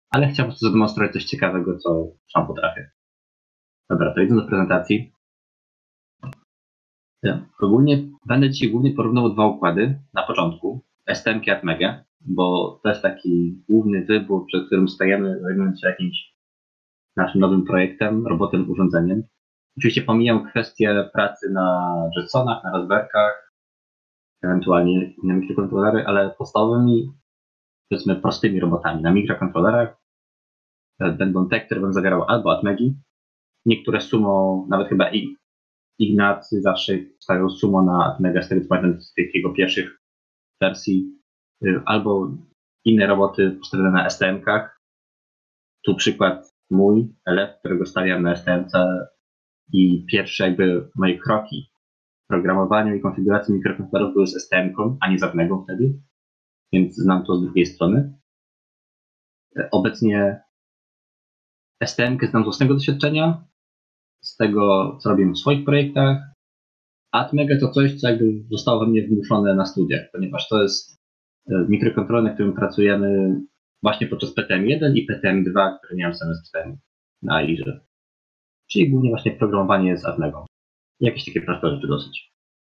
ale chciałem po prostu zademonstrować coś ciekawego, co sam potrafię. Dobra, to idąc do prezentacji. Ogólnie będę dzisiaj głównie porównywał dwa układy na początku, STM i Atmega, bo to jest taki główny wybór, przed którym stajemy, zajmując się jakimś naszym nowym projektem, robotem, urządzeniem. Oczywiście pomijam kwestię pracy na Jetsonach, na Raspberkach, ewentualnie inne mikrokontrolery, ale podstawowymi, powiedzmy prostymi robotami na mikrokontrolerach będą te, które będą zawierały albo Atmegi, niektóre sumo, nawet chyba Ignacy zawsze stawiał sumo na Atmega, z tego co pamiętam z tych jego pierwszych wersji, albo inne roboty postawione na STM-kach. Tu przykład mój, LF, którego stawiam na STM-ce i pierwsze jakby moje kroki w programowaniu i konfiguracji mikrokontrolerów były z STM-ką, a nie z Atmegą wtedy, więc znam to z drugiej strony. Obecnie STM-kę znam z własnego doświadczenia, z tego, co robię w swoich projektach. Atmega to coś, co jakby zostało we mnie wymuszone na studiach, ponieważ to jest mikrokontroler, na którym pracujemy właśnie podczas PTM1 i PTM2, które miałem semestr na IRze. Czyli głównie właśnie programowanie z Atmegą. Jakieś takie proste rzeczy dosyć.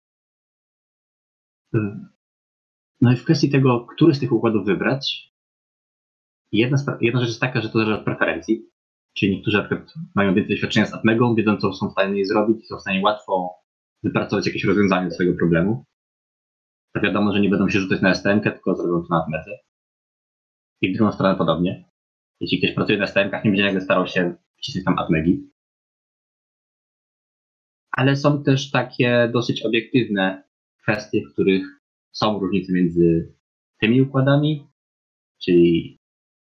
No i w kwestii tego, który z tych układów wybrać, jedna rzecz jest taka, że to zależy od preferencji. Czyli niektórzy na przykład mają więcej doświadczenia z Atmegą, wiedzą, co są w stanie zrobić, są w stanie łatwo wypracować jakieś rozwiązanie do swojego problemu. To wiadomo, że nie będą się rzucać na STM-kę, tylko zrobią to na Atmedze. I w drugą stronę podobnie. Jeśli ktoś pracuje na STM-kach, nie będzie nagle starał się wcisnąć tam Atmegi. Ale są też takie dosyć obiektywne kwestie, w których są różnice między tymi układami, czyli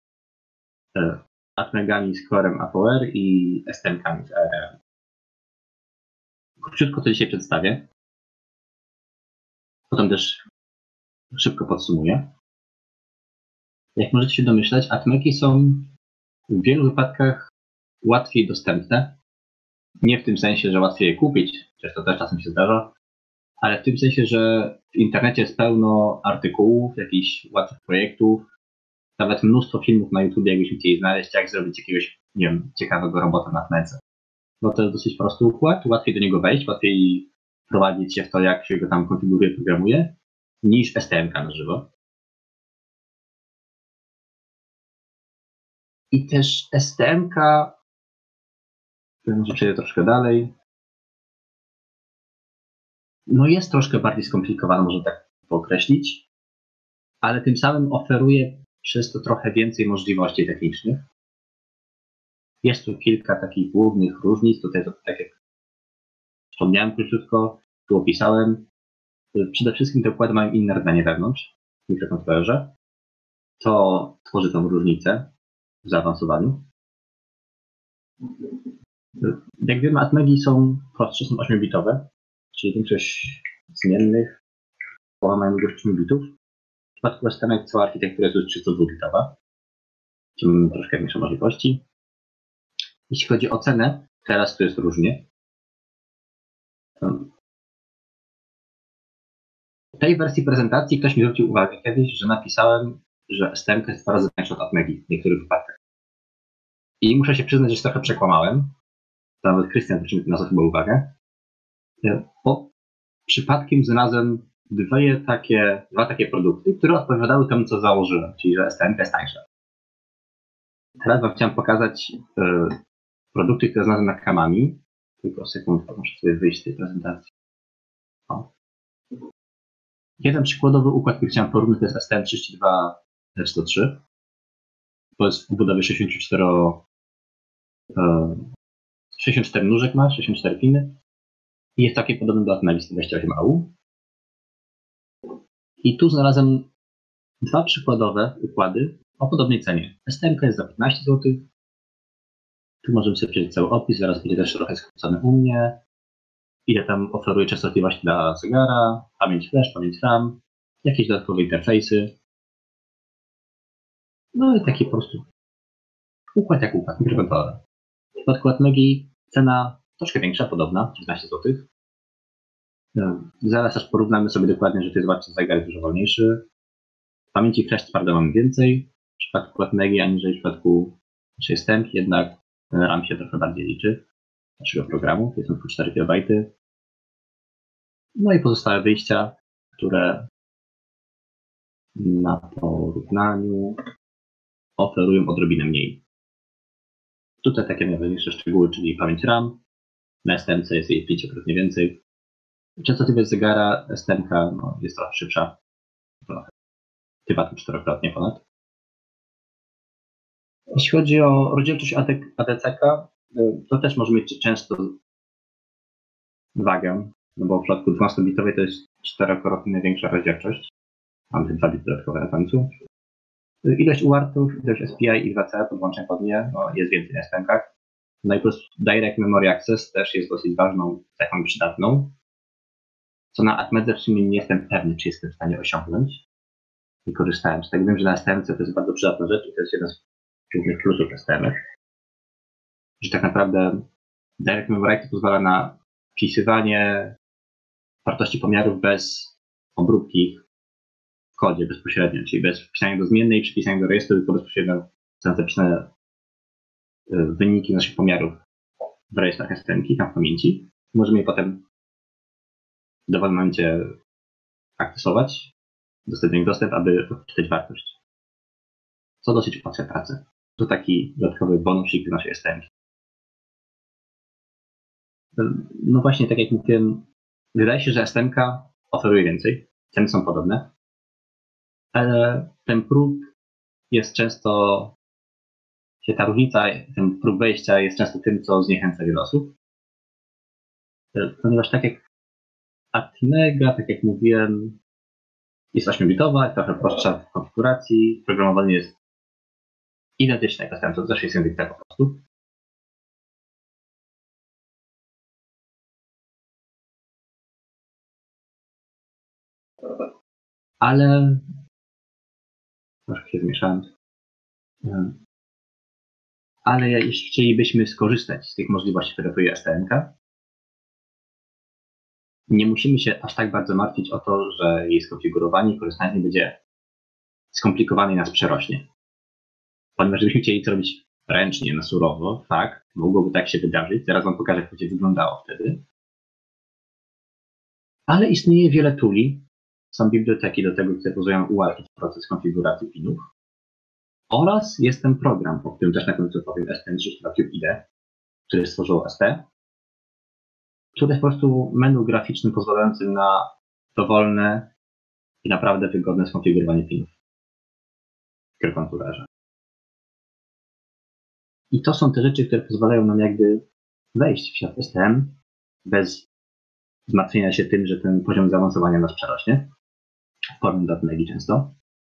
Atmegami z Corem AVR i STM-kami z ARM. Króciutko to dzisiaj przedstawię. Potem też szybko podsumuję. Jak możecie się domyślać, Atmegi są w wielu wypadkach łatwiej dostępne. Nie w tym sensie, że łatwiej je kupić, chociaż to też czasem się zdarza, ale w tym sensie, że w internecie jest pełno artykułów, jakichś łatwych projektów, nawet mnóstwo filmów na YouTube, jakbyśmy chcieli znaleźć, jak zrobić jakiegoś, nie wiem, ciekawego robota na Atmedze. Bo to jest dosyć prosty układ, łatwiej do niego wejść, łatwiej wprowadzić się w to, jak się go tam konfiguruje, programuje, niż STM-ka na żywo. I też STM-ka, może przejdę troszkę dalej, no jest troszkę bardziej skomplikowana, można tak określić, ale tym samym oferuje przez to trochę więcej możliwości technicznych. Jest tu kilka takich głównych różnic, tutaj to tak jak wspomniałem króciutko, tu opisałem. Przede wszystkim te układy mają inne rdzenie wewnątrz w mikrokontrolerze. To tworzy tą różnicę w zaawansowaniu. Jak wiemy, Atmegi są prostsze, są 8-bitowe, czyli większość zmiennych mają długość 8 bitów. W przypadku STM cała architektura jest już 32-bitowa, czyli mamy troszkę większe możliwości. Jeśli chodzi o cenę, teraz to jest różnie. W tej wersji prezentacji ktoś mi zwrócił uwagę kiedyś, że napisałem, że STM jest 2 razy tańsza od Atmegi w niektórych wypadkach. I muszę się przyznać, że się trochę przekłamałem. To nawet Krystian zwrócił na to chyba uwagę. Bo przypadkiem znalazłem dwa takie produkty, które odpowiadały temu, co założyłem, czyli że STM jest tańsza. Teraz wam chciałem pokazać produkty, które znalazłem na Kamami. Tylko sekundkę, muszę sobie wyjść z tej prezentacji. O. Jeden przykładowy układ, który chciałem porównać, to jest STM32R103. To jest w budowie 64 nóżek ma, 64 piny. I jest takie podobne do Atmegi 128AU. I tu znalazłem dwa przykładowe układy o podobnej cenie. STM jest za 15 zł. Tu możemy sobie przeczytać cały opis, zaraz będzie też trochę skrócony u mnie. Ile tam oferuje częstotliwość dla zegara, pamięć flash, pamięć RAM, jakieś dodatkowe interfejsy. No i taki po prostu układ jak układ, mikrokontroler. W przypadku Atmegi cena troszkę większa, podobna, 16 zł. Zaraz aż porównamy sobie dokładnie, że to jest właśnie zegar dużo wolniejszy. Pamięci flash prawda mamy więcej. w przypadku Atmegi, aniżeli w przypadku naszej stępki, jednak ten RAM się trochę bardziej liczy naszego programu, to są 4 KB. No i pozostałe wyjścia, które na porównaniu oferują odrobinę mniej. Tutaj takie najważniejsze szczegóły, czyli pamięć RAM. Na STM jest jej 5-krotnie więcej. Częstotliwość zegara STM jest trochę szybsza. Chyba 4-krotnie ponad. Jeśli chodzi o rozdzielczość ADCK, to też może mieć często wagę, no bo w przypadku 12-bitowej to jest 4-krotnie większa rozdzielczość. Mamy 2 bity dodatkowe na końcu. Ilość UART-ów, ilość SPI i 2C podłączeń podnie jest więcej na STM-kach. No i plus Direct Memory Access też jest dosyć ważną cechą przydatną, co na Atmedze w sumie nie jestem pewny, czy jestem w stanie osiągnąć. Nie korzystałem z tego. Wiem, że na STM-ce to jest bardzo przydatna rzecz i to jest jeden z głównych plusów STM-ek, że tak naprawdę Direct Memory Access pozwala na wpisywanie wartości pomiarów bez obróbki w kodzie bezpośrednio, czyli bez wpisania do zmiennej i przypisania do rejestru, tylko bezpośrednio są zapisane wyniki naszych pomiarów w rejestrach STM-ki, tam w pamięci. Możemy je potem w dowolnym momencie akcesować, dostać do nich dostęp, aby odczytać wartość. Co dosyć ułatwia pracę. To taki dodatkowy bonusik do naszej STM-ki. No właśnie, tak jak mówiłem, wydaje się, że STM-ka oferuje więcej, ceny są podobne, ale ten próg jest często, ta różnica, ten próg wejścia jest często tym, co zniechęca wiele osób. Ponieważ tak jak Atmega, tak jak mówiłem, jest 8-bitowa, trochę prostsza w konfiguracji, programowanie jest identyczne jak STM, to też jest język tak po prostu. Ale troszkę się zmieszałem. Ale jeśli chcielibyśmy skorzystać z tych możliwości, które oferuje STM-ka, nie musimy się aż tak bardzo martwić o to, że jej skonfigurowanie i korzystanie z niej będzie skomplikowane i nas przerośnie. Ponieważ gdybyśmy chcieli to robić ręcznie, na surowo, tak, mogłoby tak się wydarzyć. Zaraz wam pokażę, jak to będzie wyglądało wtedy. Ale istnieje wiele tooli. Są biblioteki do tego, które pozwalają ułatwić proces konfiguracji pinów. Oraz jest ten program, o którym też na końcu powiem, STM32CubeIDE, który stworzyło ST, który jest po prostu menu graficznym pozwalającym na dowolne i naprawdę wygodne skonfigurowanie pinów w kalkulatorze. I to są te rzeczy, które pozwalają nam jakby wejść w świat STM bez zmartwienia się tym, że ten poziom zaawansowania nas przerośnie. W porównaniu do Atmegi często.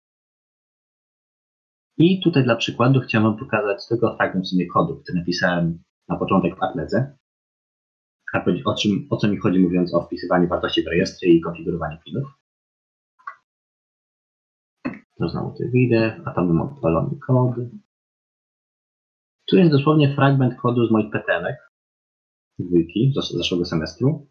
I tutaj dla przykładu chciałem wam pokazać tylko fragment sobie kodu, który napisałem na początek w Atmedze. A powiedzieć o co mi chodzi, mówiąc o wpisywaniu wartości w rejestrze i konfigurowaniu pinów. To znowu tu wyjdę, a tam mam odpalony kod. Tu jest dosłownie fragment kodu z moich PTM-ek dwójki z zeszłego semestru.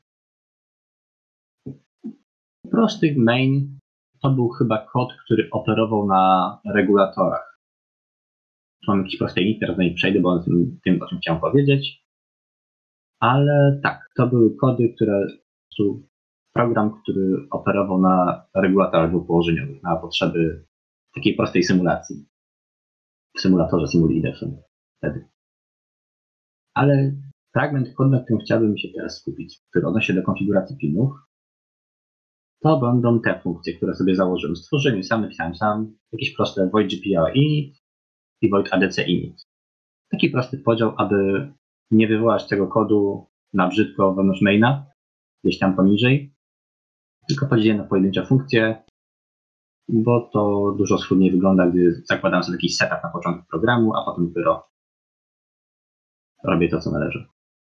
Prosty main to był chyba kod, który operował na regulatorach. Tu mam jakiś prosty link, teraz do nich przejdę, bo on tym, o czym chciałem powiedzieć. Ale tak, to były kody, które program, który operował na regulatorach dwupołożeniowych, na potrzeby takiej prostej symulacji. W symulatorze SimulIDE wtedy. Ale fragment kodu, na którym chciałbym się teraz skupić, który odnosi się do konfiguracji pinów, to będą te funkcje, które sobie założyłem. Stworzyłem sam, napisałem sam, jakieś proste void GPL init i void ADC init. Taki prosty podział, aby nie wywołać tego kodu na brzydko wewnątrz maina, gdzieś tam poniżej, tylko podzieliłem na pojedyncze funkcje, bo to dużo schludniej wygląda, gdy zakładam sobie jakiś setup na początku programu, a potem dopiero robię to, co należy.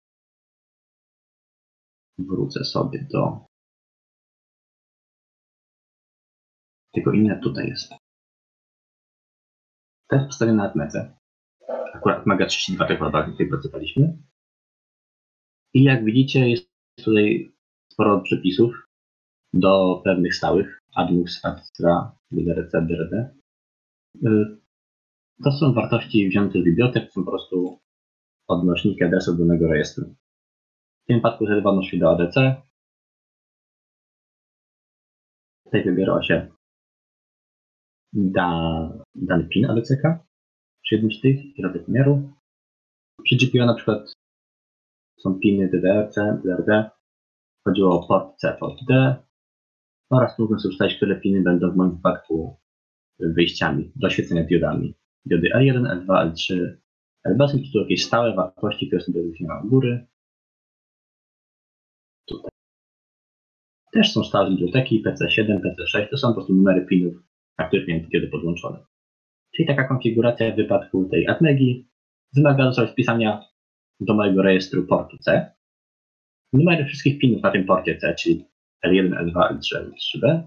Wrócę sobie do tego innego, tutaj jest. To jest postawione na Atmedze. Akurat Atmega 32 tylko tutaj pracowaliśmy. I jak widzicie, jest tutaj sporo przepisów do pewnych stałych, admux, adstra, drc, drd. To są wartości wzięte z bibliotek, są po prostu odnośniki adresu danego rejestru. W tym przypadku odnosi się do ADC. Tutaj wybiera się dany PIN ADCK przy jednym z tych i rodzaj pomiaru. Przy GPU na przykład są piny DDR-C, DDR-D. Chodziło o port C, port D oraz mógłbym sobie ustalić, które piny będą w moim wypadku wyjściami do świecenia diodami. Diody L1, L2, L3, LB są tu jakieś stałe wartości, które sobie wyświetlane u góry. Tutaj. Też są stałe z biblioteki PC7, PC6, to są po prostu numery pinów, na których miałem diody podłączone. Czyli taka konfiguracja w wypadku tej Atmegi wymaga sobie wpisania do mojego rejestru portu C numery wszystkich pinów na tym porcie C, czyli L1, L2, L3, L3B.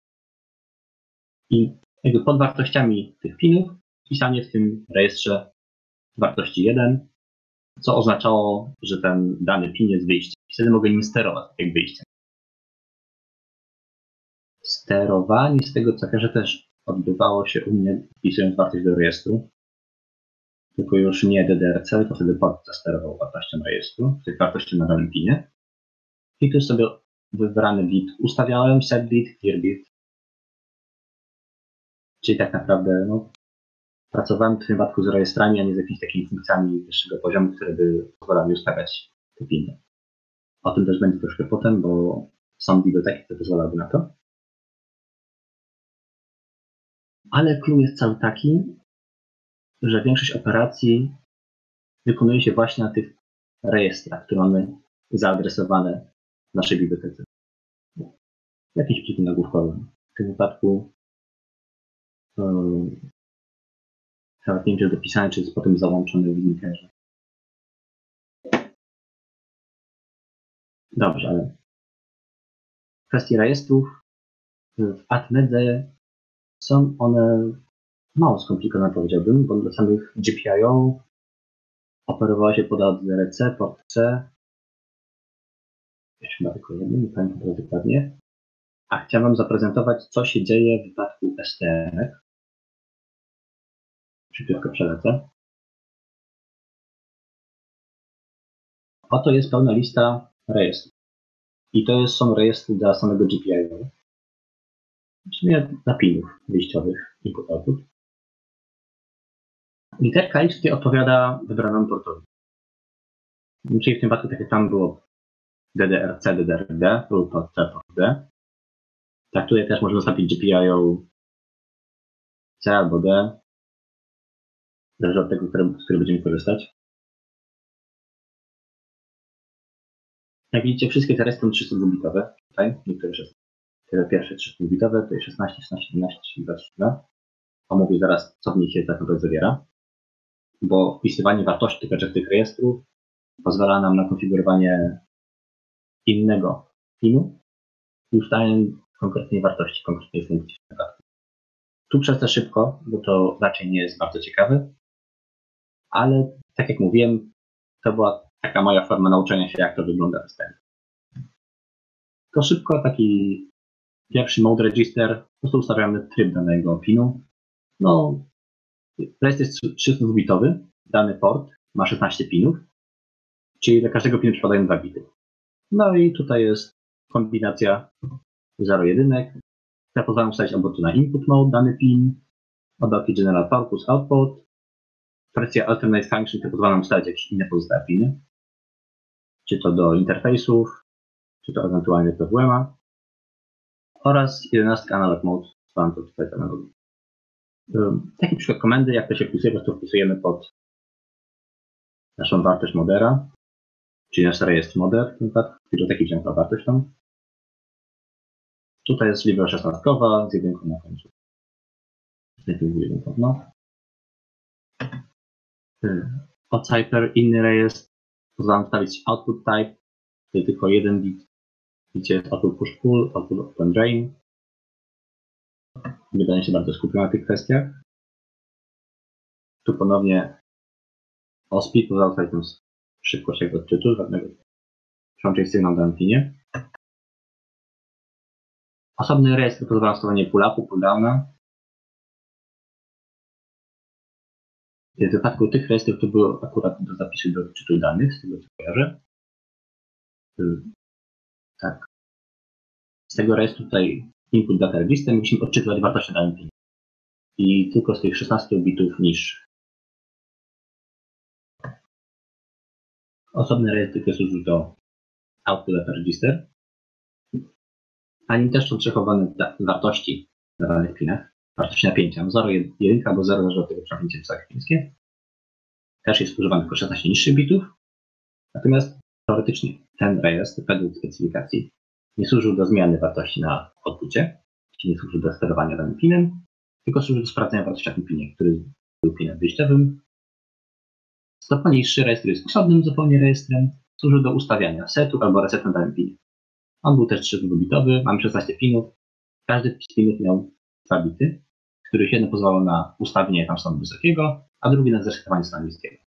I jakby pod wartościami tych pinów wpisanie w tym rejestrze wartości 1, co oznaczało, że ten dany pin jest wyjściem. Wtedy mogę nim sterować jak wyjściem. Sterowanie z tego co kojarzę też odbywało się u mnie wpisując wartość do rejestru. Tylko już nie DDR-C, to wtedy port sterował wartością rejestru, czyli wartością na danym pinie. I tu sobie wybrany bit ustawiałem, set bit, clear bit. Czyli tak naprawdę pracowałem w tym wypadku z rejestrami, a nie z jakimiś takimi funkcjami wyższego poziomu, które by pozwalały ustawiać te piny. O tym też będzie troszkę potem, bo są biblioteki, które pozwalały na to. Ale clue jest cały taki, że większość operacji wykonuje się właśnie na tych rejestrach, które mamy zaadresowane w naszej bibliotece. Jakiś plik nagłówkowy. W tym wypadku nawet nie wiem, czy jest dopisane, czy jest potem załączony w linkerze. Dobrze, ale w kwestii rejestrów w Atmedze są one mało skomplikowane, powiedziałbym, bo dla samych GPIO operowało się pod ADC, port C. Jeszcze chyba tylko jedno, nie pamiętam teraz dokładnie. A chciałem Wam zaprezentować, co się dzieje w wypadku STM. Szybciutko przelecę. Oto jest pełna lista rejestrów. I to są rejestry dla samego GPIO. Czyli dla pinów wyjściowych input-output. Literka X tutaj odpowiada wybranemu portowi. Czyli w tym wypadku, tak jak tam było DDR-C, DDR-D, lub port C, port D. Tak tutaj też można zostawić GPIO C albo D. Zależy od tego, z którego będziemy korzystać. Jak widzicie, wszystkie te rejestry są 32-bitowe. Tutaj niektóre te pierwsze 32-bitowe, tutaj 16, 16, 17, 32. Omówię zaraz, co w nich się tak naprawdę zawiera. Bo wpisywanie wartości tych rejestrów pozwala nam na konfigurowanie innego pinu i ustalenie konkretnej wartości, konkretnej funkcji. Tu przelecę szybko, bo to raczej nie jest bardzo ciekawe, ale tak jak mówiłem, to była taka moja forma nauczenia się, jak to wygląda w systemie. To szybko, taki pierwszy mode register, po prostu ustawiamy tryb danego pinu. Rejestr jest 32-bitowy, dany port ma 16 pinów, czyli do każdego pinu przypadają 2 bity. No i tutaj jest kombinacja 0-1, które pozwalają ustalić albo tu na input mode dany pin, albo jakiś general purpose output, wersja alternate function, które pozwala nam ustalić jakieś inne pozostałe piny, czy to do interfejsów, czy to ewentualnie do WMA, oraz 11 analog mode, pozwalam to tutaj analogię. Taki przykład komendy, jak to się wpisuje, po prostu wpisujemy pod naszą wartość modera, czyli nasz rejestr moder, w tym wypadku, biblioteki wzięta wartość tą. Tutaj jest liczba 16 z jedynką na końcu. Ocypher, inny rejestr, pozwalam wstawić output type, czyli tylko jeden bit, gdzie jest output push pull, output open drain. Nie będę się bardzo skupiał na tych kwestiach. Tu ponownie OSPI pozwala wstawić tę szybkość jakby odczytu, żadnego przełączyć sygnał na pinie. Osobny rejestr pozwala wstawienie pull-upu, pull-downa. W wypadku tych rejestrów to było akurat do zapisu do odczytu danych, z tego co kojarzę. Tak. Z tego rejestru tutaj input data register musimy odczytywać wartości danych pieniędzy. I tylko z tych 16 bitów niższych. Osobny rejestr tylko służy do output data register. A nim też są przechowane wartości na danych pinach. Wartość napięcia 0, 1 albo 0 zależy od tego, czy napięcie wysokie, niskie. Też jest używany tylko 16 niższych bitów. Natomiast teoretycznie ten rejestr według specyfikacji nie służył do zmiany wartości na outpucie, czyli nie służył do sterowania danym pinem, tylko służy do sprawdzenia wartości na tym pinie, który był pinem wyjściowym. Zupełnie niższy rejestr jest osobnym zupełnie rejestrem, służy do ustawiania setu albo resetu na danym pinie. On był też 32-bitowy, mamy 16 pinów. Każdy z pinów miał 2 bity, z których jeden pozwalał na ustawienie tam stanu wysokiego, a drugi na zresetowanie stanu niskiego.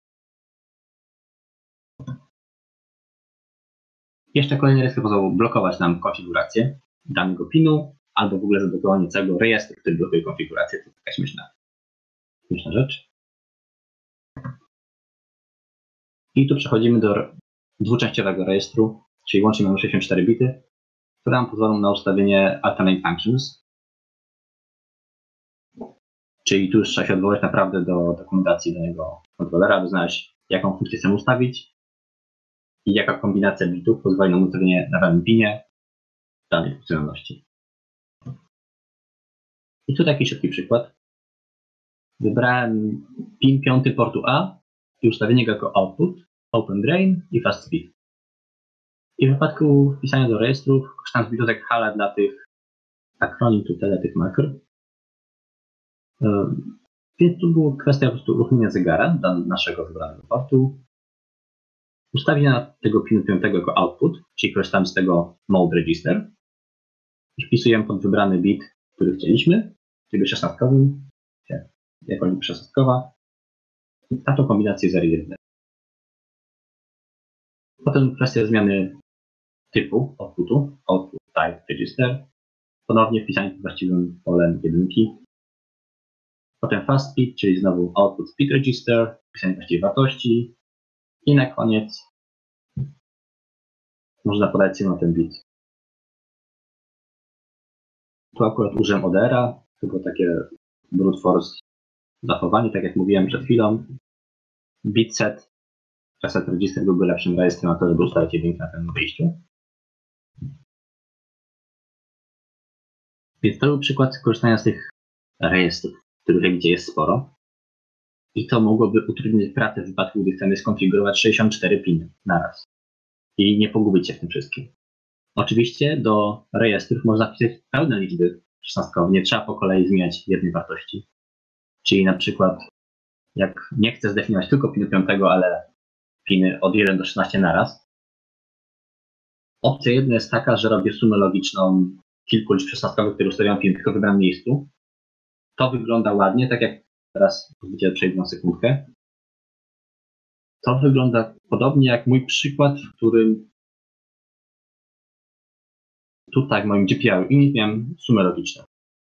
Jeszcze kolejny rejestr pozwalał blokować nam konfigurację danego pinu, albo w ogóle zablokowanie całego rejestru, który blokuje konfigurację. To taka śmieszna rzecz. I tu przechodzimy do dwuczęściowego rejestru, czyli łącznie mamy 64 bity, które nam pozwolą na ustawienie alternate functions. Czyli tu już trzeba się odwołać naprawdę do dokumentacji danego kontrolera, aby znaleźć, jaką funkcję chcemy ustawić i jaka kombinacja bitów pozwoli nam ustawienie na danym pinie danej funkcjonalności. I tu taki szybki przykład. Wybrałem pin 5 portu A i ustawienie go jako output, open drain i fast speed. I w wypadku wpisania do rejestrów korzystam z bibliotek HALA dla tych akronim tutaj, dla tych makr. Więc tu była kwestia po prostu uruchomienia zegara dla naszego wybranego portu. Ustawienia tego pinu 5 jako output, czyli korzystamy z tego mode register. I wpisujemy pod wybrany bit, który chcieliśmy, czyli 16-kowym, jako liczba 16-kowa. Taką kombinację 0 i 1. Potem kwestia zmiany typu outputu, output type register. Ponownie wpisanie pod właściwym polem jedynki. Potem fast speed, czyli znowu output speed register, wpisanie właściwej wartości. I na koniec można podać sygnał ten bit. Tu akurat użyłem ODR-a, to było takie brute force zachowanie, tak jak mówiłem przed chwilą. Bit set, reset register byłby lepszym rejestrem na to, żeby ustawić jedynkę na tym wyjściu. Więc to był przykład korzystania z tych rejestrów, których jak widzicie jest sporo. I to mogłoby utrudnić pracę w wypadku, gdy chcemy skonfigurować 64 piny naraz. I nie pogubić się w tym wszystkim. Oczywiście do rejestrów można wpisać pełne liczby 16, nie trzeba po kolei zmieniać jednej wartości. Czyli na przykład jak nie chcę zdefiniować tylko pinu 5, ale piny od 1 do 16 naraz. Opcja jedna jest taka, że robię sumę logiczną kilku liczb 16, które ustawiam pin tylko w wybranym miejscu. To wygląda ładnie, tak jak teraz przejdę na sekundkę. To wygląda podobnie jak mój przykład, w którym tutaj w moim GPR init miałem sumę logiczną.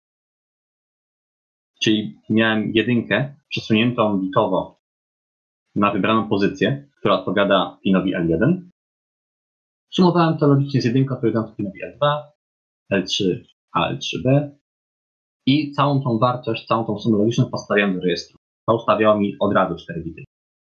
Czyli miałem jedynkę przesuniętą bitowo na wybraną pozycję, która odpowiada pinowi L1. Sumowałem to logicznie z jedynką odpowiadającą pinowi L2, L3, a L3B i całą tą wartość, całą tą sumę logiczną postawiłem do rejestru. To ustawiało mi od razu 4 bity.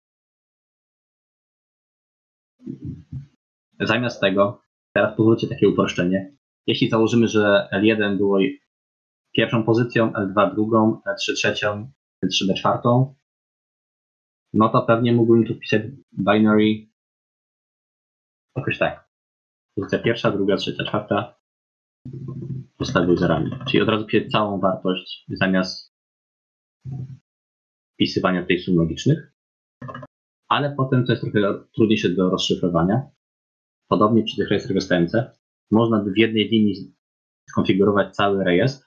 Zamiast tego, teraz pozwólcie takie uproszczenie. Jeśli założymy, że L1 było pierwszą pozycją, L2 drugą, L3 trzecią, L3B czwartą, no to pewnie mógłbym tu wpisać binary jakoś tak. Pozycja pierwsza, druga, trzecia, czwarta postawił zerami. Czyli od razu piszę całą wartość zamiast wpisywania tej sum logicznych. Ale potem to jest trochę trudniejsze do rozszyfrowania. Podobnie przy tych rejestrach STMC można by w jednej linii skonfigurować cały rejestr,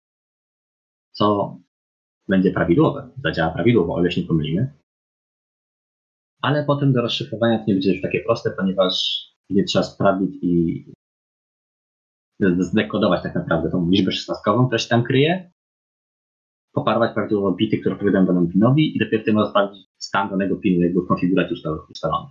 co będzie prawidłowe, zadziała prawidłowo, o ile się nie pomylimy. Ale potem do rozszyfrowania to nie będzie już takie proste, ponieważ nie trzeba sprawdzić i zdekodować tak naprawdę tą liczbę 16, która się tam kryje. poparować prawidłowo bity, które odpowiadają danemu pinowi i dopiero wtedy można sprawdzić stan danego pinu, jego konfiguracji ustalony.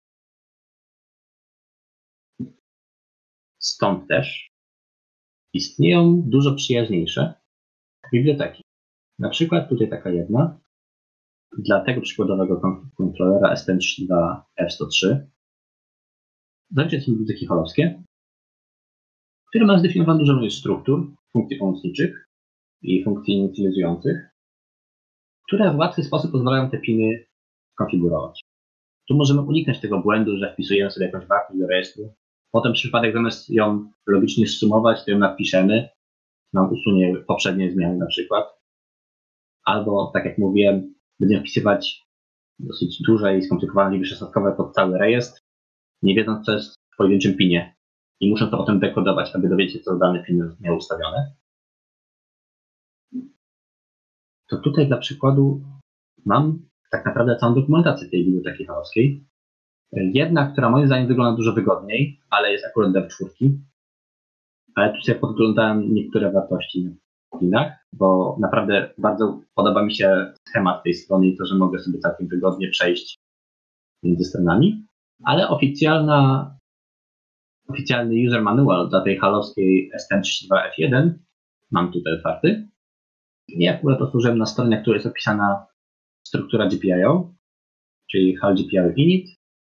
Stąd też istnieją dużo przyjaźniejsze biblioteki. Na przykład tutaj taka jedna. Dla tego przykładowego kontrolera STM32F103 zazwyczaj są biblioteki holowskie, które mają zdefiniowane dużo ilość struktur, funkcji pomocniczych i funkcji inicjalizujących, które w łatwy sposób pozwalają te piny konfigurować. Tu możemy uniknąć tego błędu, że wpisujemy sobie jakąś wartość do rejestru. Potem przypadek zamiast ją logicznie sumować, to ją napiszemy, nam usunie poprzednie zmiany na przykład. Albo, tak jak mówiłem, będziemy wpisywać dosyć duże i skomplikowane liczby szesnastkowe pod cały rejestr, nie wiedząc, co jest w pojedynczym pinie. I muszę to potem dekodować, aby dowiedzieć się, co dany pin miał ustawione. To tutaj dla przykładu mam tak naprawdę całą dokumentację tej biblioteki holowskiej. Jedna, która moim zdaniem wygląda dużo wygodniej, ale jest akurat dev4. Ale tu sobie podglądałem niektóre wartości w pinach, bo naprawdę bardzo podoba mi się schemat tej strony i to, że mogę sobie całkiem wygodnie przejść między stronami. Ale oficjalny user manual dla tej halowskiej STM32F1 mam tutaj otwarty. I akurat otworzyłem na stronie, na której jest opisana struktura GPIO, czyli HAL GPIO init,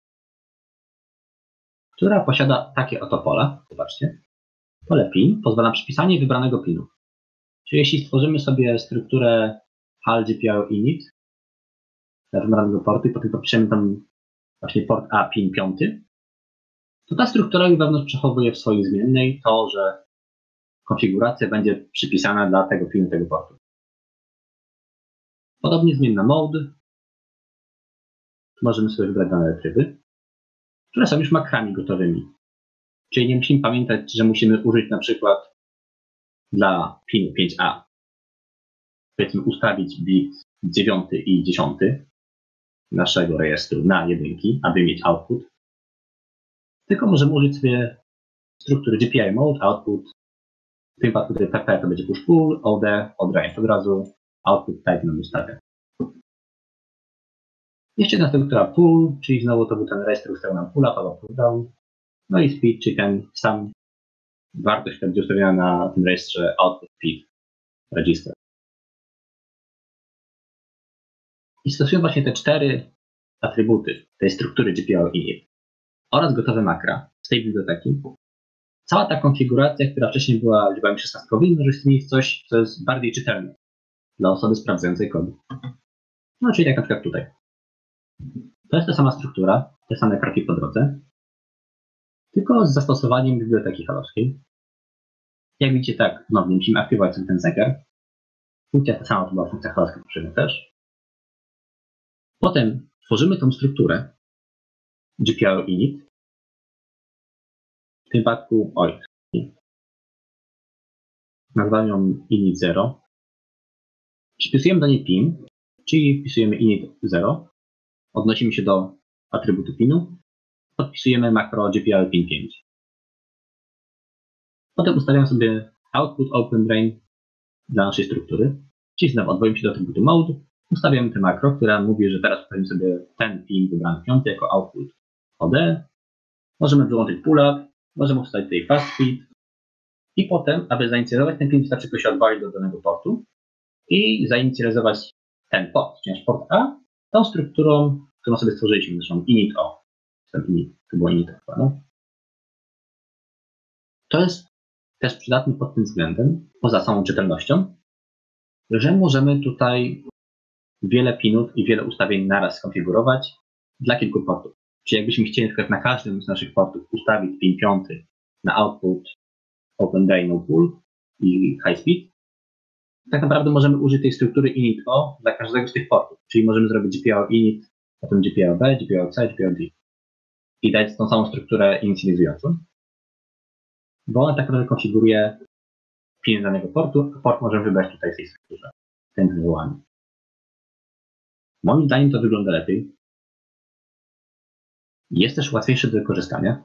która posiada takie oto pola. Zobaczcie. Pole pin pozwala na przypisanie wybranego pinu. Czyli jeśli stworzymy sobie strukturę HAL GPIO init dla wybranego portu i potem popiszemy tam właśnie port A, pin 5, to ta struktura wewnątrz przechowuje w swojej zmiennej to, że konfiguracja będzie przypisana dla tego pinu, tego portu. Podobnie zmienna mode. Możemy sobie wybrać dane tryby, które są już makrami gotowymi. Czyli nie musimy pamiętać, że musimy użyć na przykład dla pinu 5A, powiedzmy ustawić bit 9 i 10 naszego rejestru na jedynki, aby mieć output. Tylko możemy użyć sobie struktury GPI mode, output. W tym przypadku tutaj PP to będzie push pull, OD, od range od razu, output type nam ustawia. Jeszcze jedna struktura pull, czyli znowu to był ten rejestr ustawiony nam pull up albo pull down. No i speed, czyli ten sam wartość, która będzie ustawiona na tym rejestrze output speed register. I stosując właśnie te 4 atrybuty tej struktury GPIO init oraz gotowe makra z tej biblioteki, cała ta konfiguracja, która wcześniej była liczbami szesnastkowymi, może istnieć coś, co jest bardziej czytelne dla osoby sprawdzającej kod. No czyli jak na przykład tutaj. To jest ta sama struktura, te same kroki po drodze, tylko z zastosowaniem biblioteki halowskiej. Jak widzicie, tak, znowu musimy aktywować sobie ten zegar. Funkcja ta sama, to była funkcja halowska poprzednio też. Potem tworzymy tą strukturę GPIO init. W tym przypadku, nazywam ją init 0. Przypisujemy do niej pin, czyli wpisujemy init 0. Odnosimy się do atrybutu pinu. Podpisujemy makro GPIO pin 5. Potem ustawiam sobie output openRAIN dla naszej struktury. Czyli znowu odwołujemy się do atrybutu mode. Ustawiamy te makro, która mówi, że teraz ustawimy sobie ten pin wybrany 5 jako output OD. Możemy wyłączyć pull up, możemy ustawić tutaj fast speed i potem, aby zainicjalizować ten pin, wystarczy tylko się odwołać do danego portu i zainicjalizować ten port, czyli port A, tą strukturą, którą sobie stworzyliśmy, zresztą init O. To było init O. No. To jest też przydatne pod tym względem, poza samą czytelnością, że możemy tutaj wiele pinów i wiele ustawień naraz skonfigurować dla kilku portów. Czyli jakbyśmy chcieli na przykład na każdym z naszych portów ustawić pin 5 na output openRAIN no pull i high speed, tak naprawdę możemy użyć tej struktury init O dla każdego z tych portów. Czyli możemy zrobić GPIO init, potem GPIO B, GPIO C, GPIO D i dać tą samą strukturę inicjalizującą, bo ona tak naprawdę konfiguruje pin danego portu, a port możemy wybrać tutaj w tej strukturze, w tym wywołaniu. Moim zdaniem to wygląda lepiej. Jest też łatwiejsze do wykorzystania.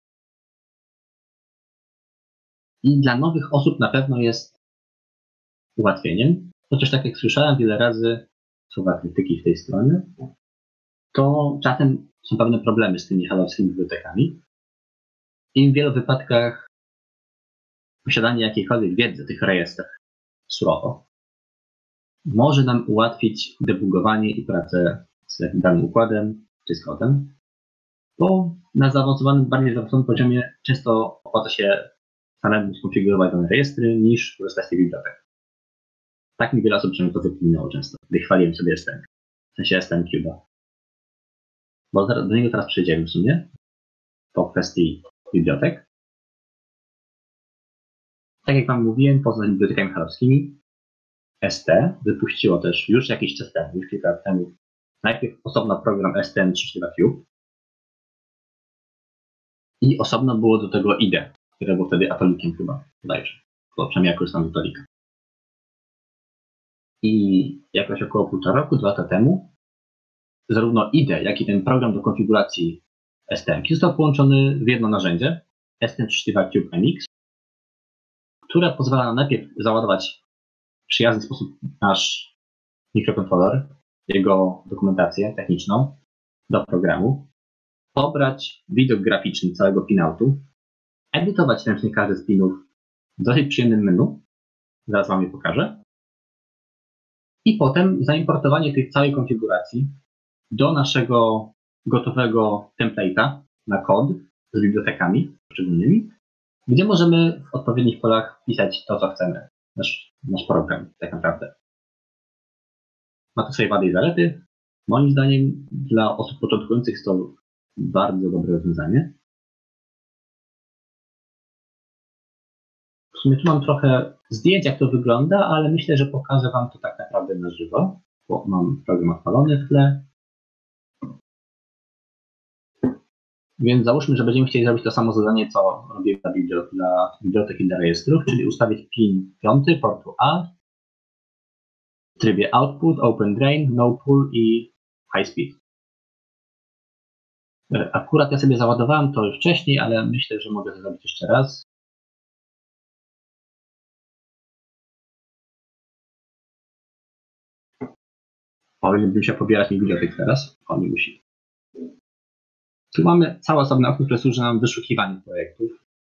I dla nowych osób na pewno jest ułatwieniem. Chociaż tak jak słyszałem wiele razy słowa krytyki w tej stronie, to czasem są pewne problemy z tymi halowskimi bibliotekami. I w wielu wypadkach posiadanie jakiejkolwiek wiedzy o tych rejestrach surowo może nam ułatwić debugowanie i pracę z jakimś danym układem czy z kodem, bo na zaawansowanym, bardziej zaawansowanym poziomie często opłaca się samemu skonfigurować dane rejestry niż korzystać z tych bibliotek. Tak mi wiele osób przynajmniej to wypomniało często, gdy chwaliłem sobie STM, w sensie STM Cube'a. Bo do niego teraz przejdziemy w sumie, po kwestii bibliotek. Tak jak wam mówiłem, poza bibliotekami halowskimi, ST wypuściło też już jakiś czas temu, już kilka lat temu, najpierw osobno program STM32Cube i osobno było do tego IDE, które było wtedy atolikiem chyba, bodajże, bo przynajmniej ja korzystam z atolika. I jakoś około 1,5 roku, 2 lata temu, zarówno IDE, jak i ten program do konfiguracji STM został połączony w jedno narzędzie, STM32Cube MX, które pozwala nam najpierw załadować w przyjazny sposób nasz mikrokontroler, jego dokumentację techniczną do programu, pobrać widok graficzny całego pinoutu, edytować ręcznie każdy z pinów w dosyć przyjemnym menu, zaraz wam je pokażę, i potem zaimportowanie tej całej konfiguracji do naszego gotowego template'a na kod z bibliotekami poszczególnymi, gdzie możemy w odpowiednich polach wpisać to, co chcemy, nasz program tak naprawdę. Ma to swoje wady i zalety. Moim zdaniem dla osób początkujących jest to bardzo dobre rozwiązanie. W sumie tu mam trochę zdjęć, jak to wygląda, ale myślę, że pokażę wam to tak naprawdę na żywo, bo mam program odpalony w tle. Więc załóżmy, że będziemy chcieli zrobić to samo zadanie, co robię dla bibliotek i dla rejestrów, czyli ustawić pin 5 portu A w trybie output, open drain, no pull i high speed. Akurat ja sobie załadowałem to już wcześniej, ale myślę, że mogę to zrobić jeszcze raz. Powinien się pobierać mi bibliotek teraz. On nie musi. Tu mamy całe osobne okno, które służy nam wyszukiwaniu projektów.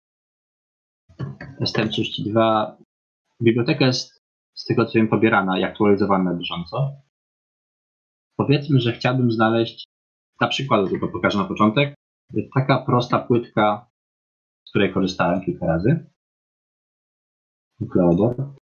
STM32. Biblioteka jest z tego, co wiem, pobierana i aktualizowana na bieżąco. Powiedzmy, że chciałbym znaleźć, na przykład, tylko pokażę na początek, taka prosta płytka, z której korzystałem kilka razy. Nukleobor.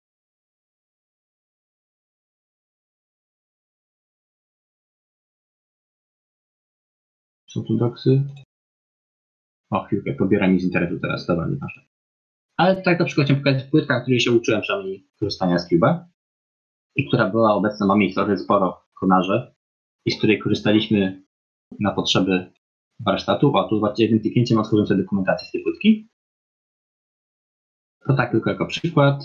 Są tu doksy. O, chwilkę, pobiera mi z internetu teraz, dobra, nieważne. Ale tak na przykład chciałem pokazać płytka, której się uczyłem przynajmniej korzystania z Cube'a i która była obecna, ma miejsce sporo w Konarze i z której korzystaliśmy na potrzeby warsztatu. O, tu zobaczcie, jednym kliknięciem otworzyłem sobie dokumentację z tej płytki. To tak tylko jako przykład.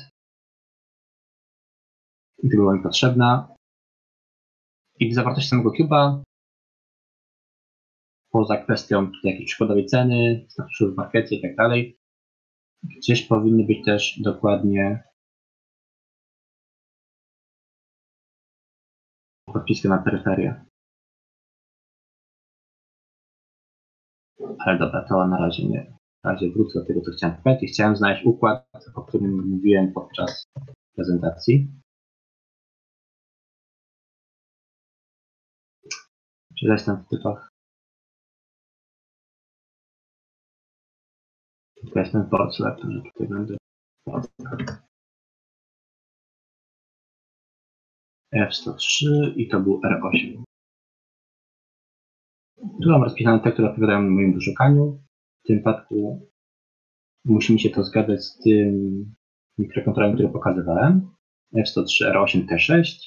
I to była mi potrzebna. I w zawartości samego Cube'a, poza kwestią jakiejś przykładowej ceny, statusu w markecie i tak dalej, gdzieś powinny być też dokładnie podpisy na peryferię. Ale dobra, to na razie nie. Na razie wrócę do tego, co chciałem powiedzieć. Chciałem znaleźć układ, o którym mówiłem podczas prezentacji. Czy jestem w typach? Tylko jestem w board selector, że tutaj będę. F103 i to był R8. Tu mam rozpisane te, które odpowiadają moim wyszukaniu. W tym wypadku musi mi się to zgadzać z tym mikrokontrolerem, który pokazywałem. F103 R8 T6.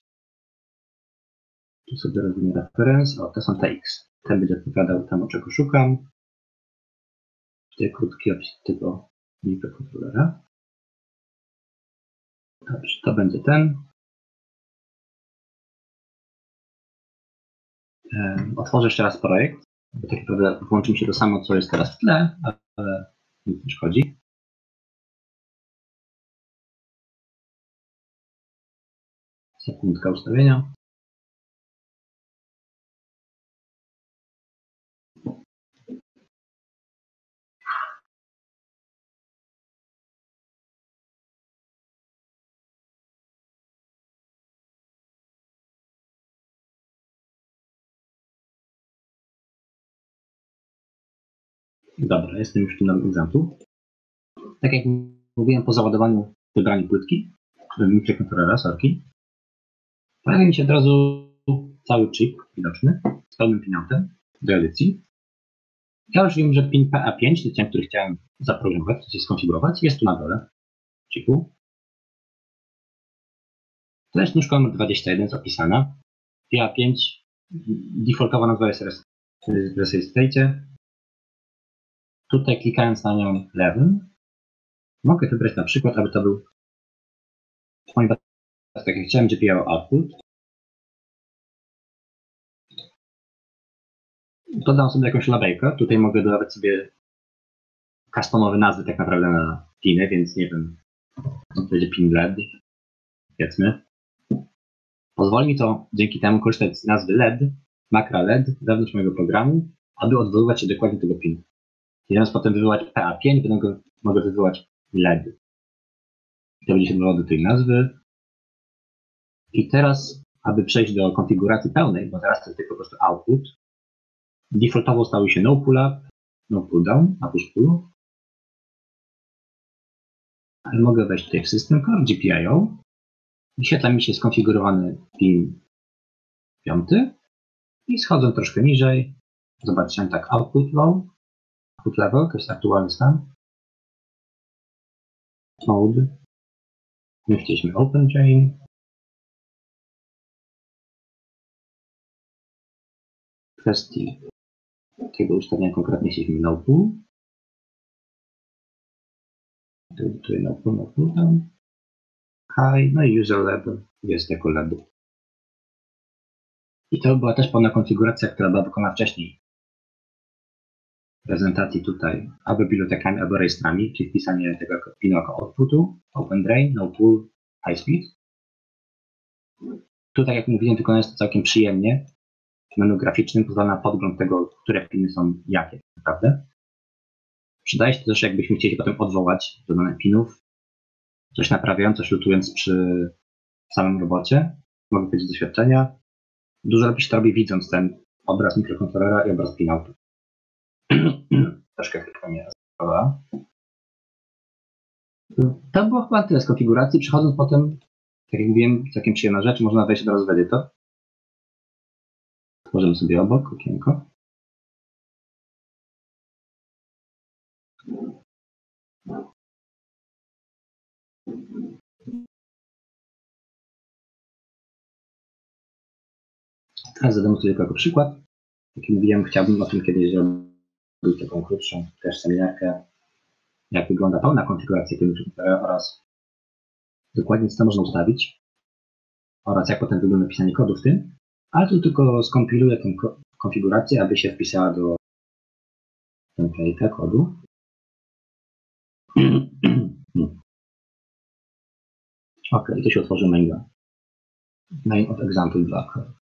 Tu sobie robimy reference. O, to są TX. Ten będzie odpowiadał temu, czego szukam. Tutaj krótki opis tego mikrokontrolera. Dobrze, to będzie ten. Otworzę jeszcze raz projekt, bo tak naprawdę włączy mi się to samo, co jest teraz w tle, ale nic nie szkodzi. Sekundka ustawienia. Dobra, jestem już w tym nowym egzamplu. Tak jak mówiłem, po załadowaniu, wybraniu płytki, mikrokontrolera, sorki, pojawia mi się od razu cały chip widoczny z pełnym pinoutem do edycji. Ja już wiem, że pin PA5, to ten, który chciałem zaprogramować, czy skonfigurować, jest tu na dole chipu. Treść nóżka numer 21 jest opisana. PA5, defaultowa nazwa jest w reset state. Tutaj klikając na nią lewym, mogę wybrać na przykład, aby to był w moim tak jak chciałem, GPIO output. Dodam sobie jakąś labelkę. Tutaj mogę dodawać sobie customowe nazwy tak naprawdę na piny, więc nie wiem, co to będzie pin LED, powiedzmy. Pozwoli mi to dzięki temu korzystać z nazwy LED, makra LED wewnątrz mojego programu, aby odwoływać się dokładnie do tego pinu. I zamiast potem wywołać PA5, mogę wywołać LED. I to będzie się odwołało do tej nazwy. I teraz, aby przejść do konfiguracji pełnej, bo teraz to jest tylko po prostu output, defaultowo stały się no pull up, no pull down, a push pull. Ale mogę wejść tutaj w system core, GPIO. Wyświetla mi się skonfigurowany pin 5 i schodzę troszkę niżej. Zobaczyłem tak output level, to jest aktualny stan. Mode. My chcieliśmy open chain. W kwestii tego ustawienia konkretnie chcieliśmy no pull. Tutaj no pull down. High, no i user level jest jako level. I to była też pełna konfiguracja, która była wykonana wcześniej w prezentacji tutaj albo bibliotekami, albo rejestrami, czyli wpisanie tego pinu jako outputu, open drain, no pull, high speed. Tutaj, jak mówiłem, wykonane jest to całkiem przyjemnie. W menu graficznym pozwala na podgląd tego, które piny są jakie, naprawdę. Przydaje się to też, jakbyśmy chcieli potem odwołać do danych pinów, coś naprawiając, coś lutując przy samym robocie. Mogę powiedzieć z doświadczenia. Dużo lepiej się to robi, widząc ten obraz mikrokontrolera i obraz pinoutu. Troszkę chwilkę mnie zaskoczyła. To było chyba tyle z konfiguracji. Przechodząc potem, tak jak mówiłem, całkiem przyjemna rzecz, można wejść od razu w edytor. Tworzymy sobie obok okienko. Teraz zademonstruję tylko jako przykład. Jak mówiłem, chciałbym o tym kiedyś zrobić taką krótszą też seminarkę, jak wygląda pełna konfiguracja tego oraz dokładnie co można ustawić oraz jak potem wygląda pisanie kodu w tym, ale tu tylko skompiluję tę konfigurację, aby się wpisała do template'a kodu. OK, to się otworzy maila. Main of example block.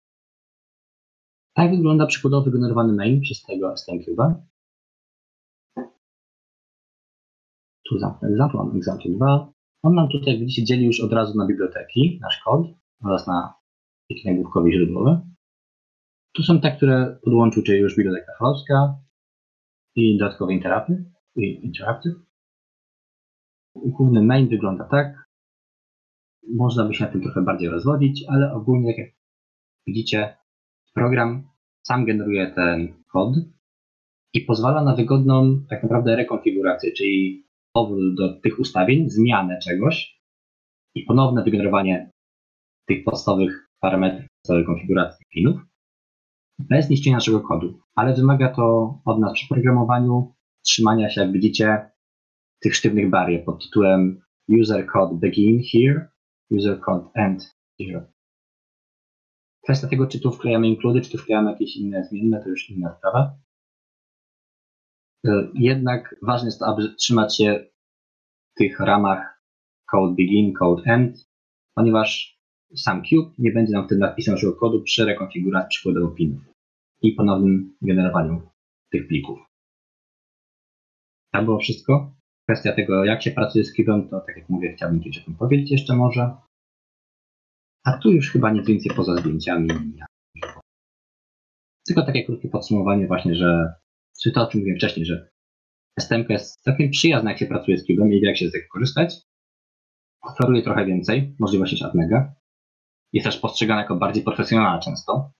Tak wygląda przykładowo wygenerowany main przez tego STMCube'a. Tu zamknę example, mam example 2. On nam tutaj, widzicie, dzieli już od razu na biblioteki, nasz kod oraz na pliki nagłówkowe i źródłowe. Tu są te, które podłączył, czyli już biblioteka Frostka i dodatkowe interactive. Główny main wygląda tak. Można by się na tym trochę bardziej rozwodzić, ale ogólnie, tak jak widzicie, program sam generuje ten kod i pozwala na wygodną tak naprawdę rekonfigurację, czyli powrót do tych ustawień, zmianę czegoś i ponowne wygenerowanie tych podstawowych parametrów całej konfiguracji pinów bez niszczenia naszego kodu. Ale wymaga to od nas przy programowaniu trzymania się, jak widzicie, tych sztywnych barier pod tytułem user code begin here, user code end here. Kwestia tego, czy tu wklejamy include, czy tu wklejamy jakieś inne zmienne, to już inna sprawa. Jednak ważne jest to, aby trzymać się w tych ramach code begin, code end, ponieważ sam Cube nie będzie nam wtedy napisał naszego kodu przy rekonfiguracji przykładowo pinów i ponownym generowaniu tych plików. To było wszystko. Kwestia tego, jak się pracuje z Cube'em, to tak jak mówię, chciałbym coś o tym powiedzieć jeszcze może. A tu już chyba nic więcej poza zdjęciami. Tylko takie krótkie podsumowanie właśnie, że czy to, o czym mówiłem wcześniej, że STM jest całkiem przyjazna, jak się pracuje z Cube'em i wie, jak się z tego korzystać. Oferuje trochę więcej możliwości niż Atmega. Jest też postrzegana jako bardziej profesjonalna często,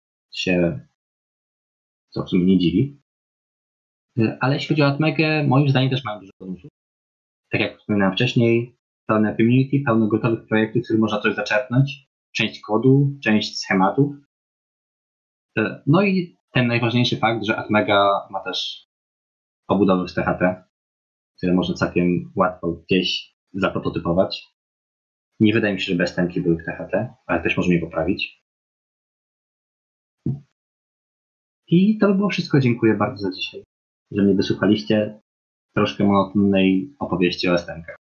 co w sumie nie dziwi. Ale jeśli chodzi o Atmegę, moim zdaniem też mają dużo bonusów. Tak jak wspominałem wcześniej, pełne community, pełno gotowych projektów, z których można coś zaczerpnąć, część kodu, część schematów. No i ten najważniejszy fakt, że Atmega ma też obudowy w THT, które można całkiem łatwo gdzieś zaprototypować. Nie wydaje mi się, że BSTM-ki były w THT, ale też możemy je poprawić. I to by było wszystko. Dziękuję bardzo za dzisiaj, że mnie wysłuchaliście troszkę monotonnej opowieści o STM-kach.